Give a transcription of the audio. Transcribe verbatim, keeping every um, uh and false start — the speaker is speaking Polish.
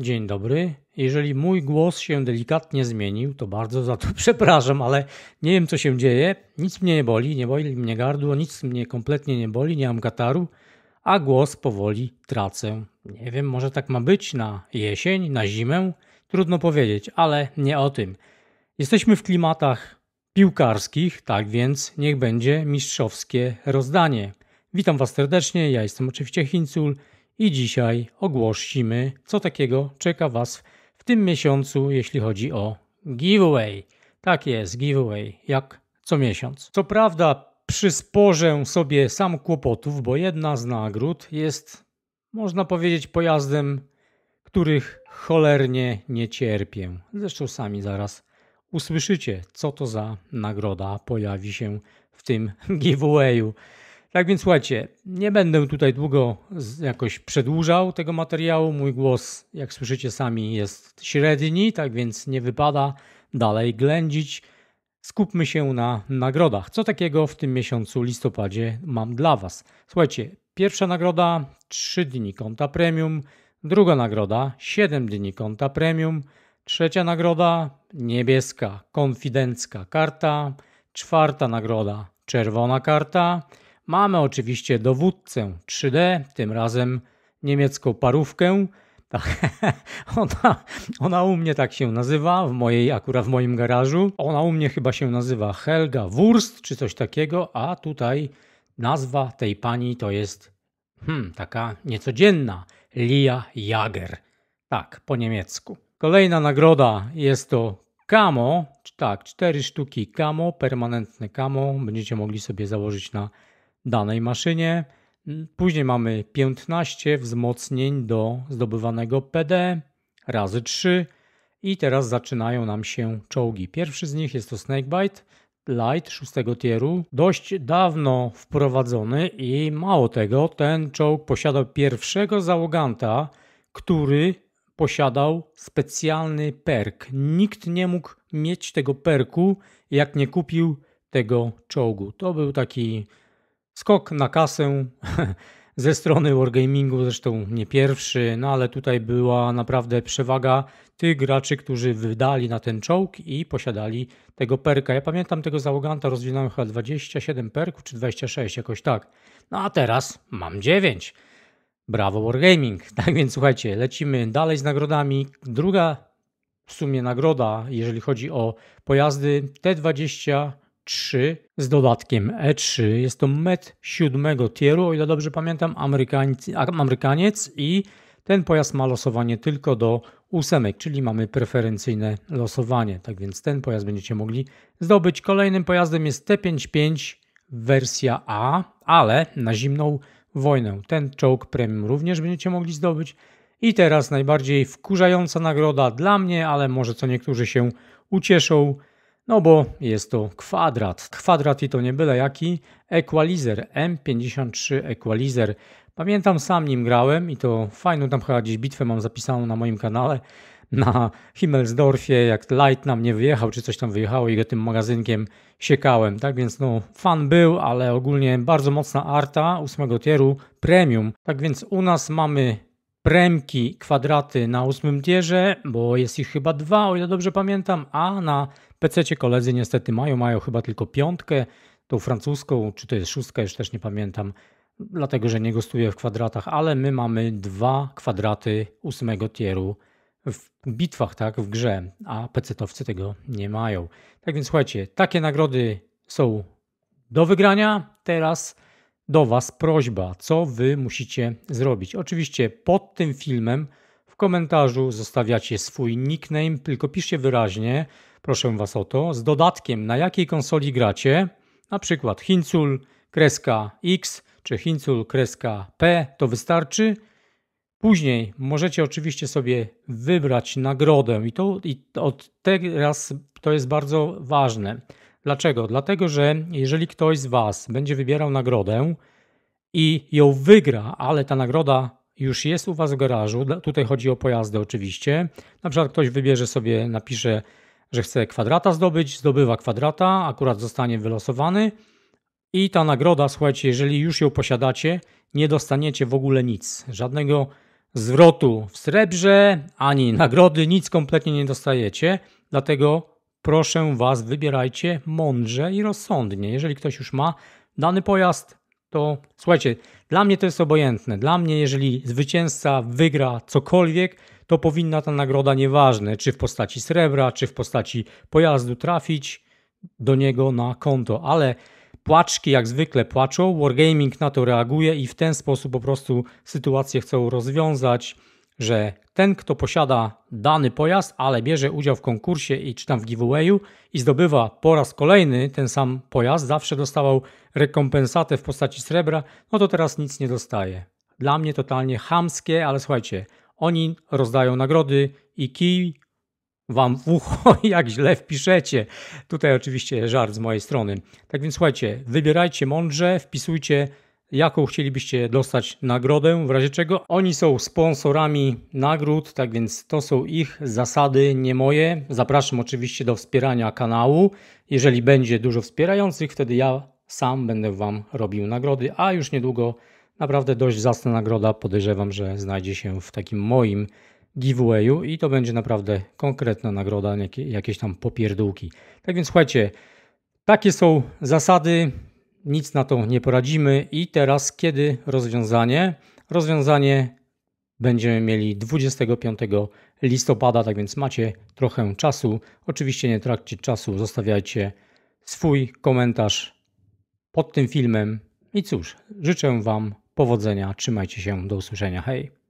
Dzień dobry. Jeżeli mój głos się delikatnie zmienił, to bardzo za to przepraszam, ale nie wiem co się dzieje. Nic mnie nie boli, nie boli mnie gardło, nic mnie kompletnie nie boli, nie mam kataru, a głos powoli tracę. Nie wiem, może tak ma być na jesień, na zimę? Trudno powiedzieć, ale nie o tym. Jesteśmy w klimatach piłkarskich, tak więc niech będzie mistrzowskie rozdanie. Witam Was serdecznie, ja jestem oczywiście Hincul i dzisiaj ogłosimy, co takiego czeka Was w tym miesiącu, jeśli chodzi o giveaway. Tak jest, giveaway, jak co miesiąc. Co prawda przysporzę sobie sam kłopotów, bo jedna z nagród jest, można powiedzieć, pojazdem, których cholernie nie cierpię. Zresztą sami zaraz usłyszycie, co to za nagroda pojawi się w tym giveawayu. Tak więc słuchajcie, nie będę tutaj długo jakoś przedłużał tego materiału. Mój głos, jak słyszycie sami, jest średni, tak więc nie wypada dalej ględzić. Skupmy się na nagrodach. Co takiego w tym miesiącu, listopadzie, mam dla Was? Słuchajcie, pierwsza nagroda trzy dni konta premium, druga nagroda siedem dni konta premium, trzecia nagroda niebieska, konfidencka karta, czwarta nagroda czerwona karta. Mamy oczywiście dowódcę trzy D, tym razem niemiecką parówkę. Ona, ona u mnie tak się nazywa, w mojej, akurat w moim garażu. Ona u mnie chyba się nazywa Helga Wurst czy coś takiego, a tutaj nazwa tej pani to jest hmm, taka niecodzienna, Lia Jager. Tak, po niemiecku. Kolejna nagroda jest to camo, tak, cztery sztuki camo, permanentne camo. Będziecie mogli sobie założyć na danej maszynie. Później mamy piętnaście wzmocnień do zdobywanego P D razy trzy i teraz zaczynają nam się czołgi. Pierwszy z nich jest to Snakebite Light szóstego tieru, dość dawno wprowadzony i mało tego, ten czołg posiadał pierwszego załoganta, który posiadał specjalny perk. Nikt nie mógł mieć tego perku, jak nie kupił tego czołgu. To był taki skok na kasę ze strony Wargamingu, zresztą nie pierwszy, no ale tutaj była naprawdę przewaga tych graczy, którzy wydali na ten czołg i posiadali tego perka. Ja pamiętam tego załoganta, rozwinąłem chyba dwadzieścia siedem perków, czy dwadzieścia sześć, jakoś tak. No a teraz mam dziewięć. Brawo Wargaming. Tak więc słuchajcie, lecimy dalej z nagrodami. Druga w sumie nagroda, jeżeli chodzi o pojazdy T dwadzieścia trzy z dodatkiem E trzy. Jest to met siódmego tieru, o ile dobrze pamiętam, Amerykaniec, Amerykaniec i ten pojazd ma losowanie tylko do ósemek, czyli mamy preferencyjne losowanie. Tak więc ten pojazd będziecie mogli zdobyć. Kolejnym pojazdem jest T pięćdziesiąt pięć wersja A, ale na zimną wojnę. Ten czołg premium również będziecie mogli zdobyć. I teraz najbardziej wkurzająca nagroda dla mnie, ale może co niektórzy się ucieszą, no bo jest to kwadrat. Kwadrat i to nie byle jaki. Equalizer M pięćdziesiąt trzy Equalizer. Pamiętam, sam nim grałem i to fajną tam chyba gdzieś bitwę mam zapisaną na moim kanale. Na Himmelsdorfie, jak Light na mnie wyjechał, czy coś tam wyjechało i go tym magazynkiem siekałem. Tak więc no fan był, ale ogólnie bardzo mocna arta ósmego tieru premium. Tak więc u nas mamy premki, kwadraty na ósmym tierze, bo jest ich chyba dwa, o ile dobrze pamiętam, a na pececie koledzy niestety mają, mają chyba tylko piątkę, tą francuską, czy to jest szóstka, już też nie pamiętam, dlatego że nie gostuję w kwadratach, ale my mamy dwa kwadraty ósmego tieru w bitwach, tak, w grze, a pecetowcy tego nie mają. Tak więc słuchajcie, takie nagrody są do wygrania. Teraz do Was prośba, co Wy musicie zrobić. Oczywiście pod tym filmem w komentarzu zostawiacie swój nickname, tylko piszcie wyraźnie, proszę Was o to, z dodatkiem na jakiej konsoli gracie, na przykład Hincul kreska X czy Hincul kreska P, to wystarczy. Później możecie oczywiście sobie wybrać nagrodę i to i od teraz to jest bardzo ważne. Dlaczego? Dlatego, że jeżeli ktoś z Was będzie wybierał nagrodę i ją wygra, ale ta nagroda już jest u Was w garażu, tutaj chodzi o pojazdy oczywiście, na przykład ktoś wybierze sobie, napisze, że chce kwadrata zdobyć, zdobywa kwadrata, akurat zostanie wylosowany i ta nagroda, słuchajcie, jeżeli już ją posiadacie, nie dostaniecie w ogóle nic, żadnego zwrotu w srebrze, ani nagrody, nic kompletnie nie dostajecie. Dlatego proszę Was, wybierajcie mądrze i rozsądnie. Jeżeli ktoś już ma dany pojazd, to słuchajcie, dla mnie to jest obojętne. Dla mnie, jeżeli zwycięzca wygra cokolwiek, to powinna ta nagroda, nieważne czy w postaci srebra, czy w postaci pojazdu, trafić do niego na konto. Ale płaczki jak zwykle płaczą, Wargaming na to reaguje i w ten sposób po prostu sytuację chcą rozwiązać, że ten, kto posiada dany pojazd, ale bierze udział w konkursie i czy tam w giveawayu i zdobywa po raz kolejny ten sam pojazd, zawsze dostawał rekompensatę w postaci srebra, no to teraz nic nie dostaje. Dla mnie totalnie chamskie, ale słuchajcie, oni rozdają nagrody i kij wam w ucho, jak źle wpiszecie. Tutaj oczywiście żart z mojej strony. Tak więc słuchajcie, wybierajcie mądrze, wpisujcie jaką chcielibyście dostać nagrodę, w razie czego oni są sponsorami nagród, tak więc to są ich zasady, nie moje. Zapraszam oczywiście do wspierania kanału. Jeżeli będzie dużo wspierających, wtedy ja sam będę wam robił nagrody, a już niedługo naprawdę dość zacna nagroda, podejrzewam, że znajdzie się w takim moim giveawayu i to będzie naprawdę konkretna nagroda, jakieś tam popierdółki. Tak więc słuchajcie, takie są zasady, nic na to nie poradzimy i teraz kiedy rozwiązanie? Rozwiązanie będziemy mieli dwudziestego piątego listopada, tak więc macie trochę czasu. Oczywiście nie traćcie czasu, zostawiajcie swój komentarz pod tym filmem i cóż, życzę wam powodzenia, trzymajcie się, do usłyszenia, hej!